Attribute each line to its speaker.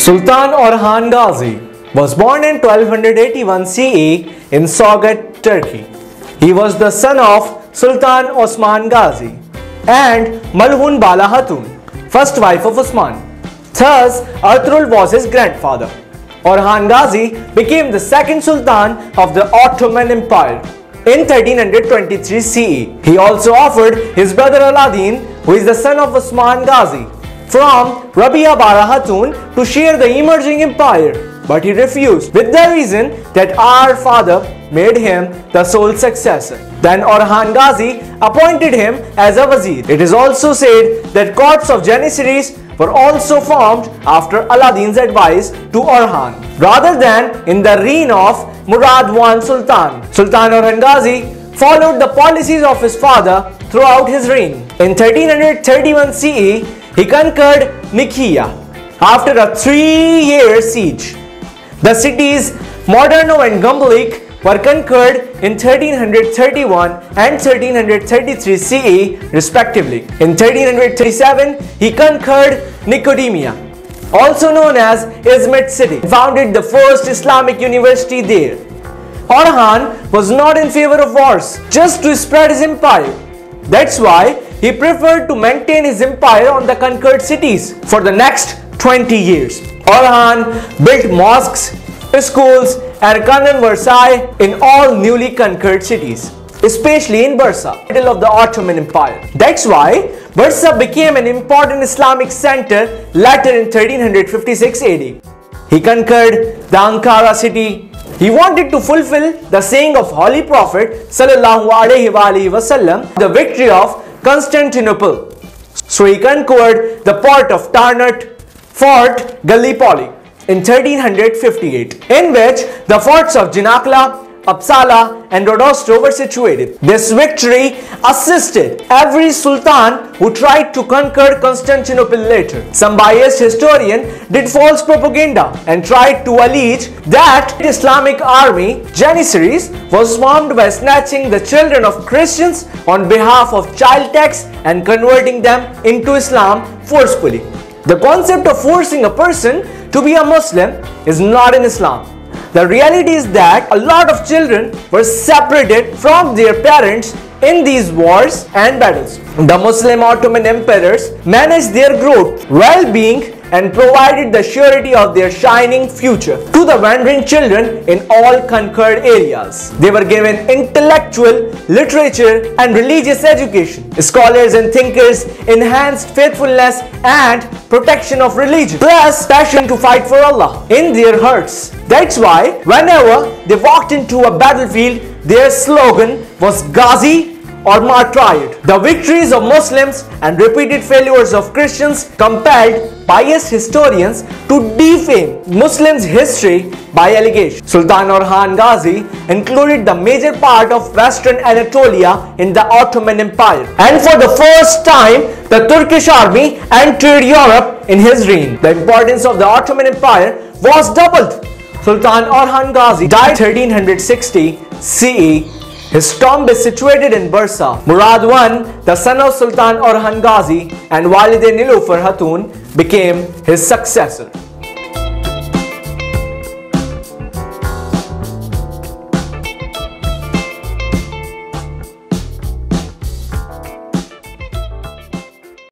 Speaker 1: Sultan Orhan Ghazi was born in 1281 CE in Saugat, Turkey. He was the son of Sultan Osman Ghazi and Malhun Bala Hatun, first wife of Osman. Thus, Ertugrul was his grandfather. Orhan Ghazi became the second Sultan of the Ottoman Empire in 1323 CE. He also offered his brother Aladdin, who is the son of Osman Ghazi, from Rabia Bala Hatun to share the emerging empire, but he refused with the reason that our father made him the sole successor. Then Orhan Ghazi appointed him as a wazir. It is also said that courts of Janissaries were also formed after Aladdin's advice to Orhan, rather than in the reign of Murad I Sultan. Sultan Orhan Ghazi followed the policies of his father throughout his reign. In 1331 CE, he conquered Nicaea after a 3-year siege. The cities Moderno and Gumblik were conquered in 1331 and 1333 CE respectively. In 1337, he conquered Nicomedia, also known as Izmit city, and founded the first Islamic university there. Orhan was not in favor of wars, just to spread his empire. That's why he preferred to maintain his empire on the conquered cities for the next 20 years. Orhan built mosques, schools and cannon Versailles in all newly conquered cities, especially in Bursa, middle of the Ottoman Empire. That's why Bursa became an important Islamic center later in 1356 AD. He conquered the Ankara city. He wanted to fulfill the saying of Holy Prophet Sallallahu Alaihi Wasallam, the victory of Constantinople. So he conquered the port of Tarnut, Fort Gallipoli in 1358, in which the forts of Janakla, Uppsala and Rodosto were situated. This victory assisted every sultan who tried to conquer Constantinople later. Some biased historian did false propaganda and tried to allege that the Islamic army, Janissaries, was formed by snatching the children of Christians on behalf of child tax and converting them into Islam forcefully. The concept of forcing a person to be a Muslim is not in Islam. The reality is that a lot of children were separated from their parents in these wars and battles. The Muslim Ottoman emperors managed their growth, well-being and provided the surety of their shining future to the wandering children in all conquered areas. They were given intellectual, literature and religious education. Scholars and thinkers enhanced faithfulness and protection of religion, plus passion to fight for Allah in their hearts. That's why whenever they walked into a battlefield, their slogan was Ghazi or martyred. The victories of Muslims and repeated failures of Christians compelled biased historians to defame Muslims' history by allegation. Sultan Orhan Ghazi included the major part of Western Anatolia in the Ottoman Empire, and for the first time the Turkish army entered Europe in his reign. The importance of the Ottoman Empire was doubled. Sultan Orhan Ghazi died 1360 CE. His tomb is situated in Bursa. Murad I, the son of Sultan Orhan Ghazi, and Walide Nilufar Hatun became his successor.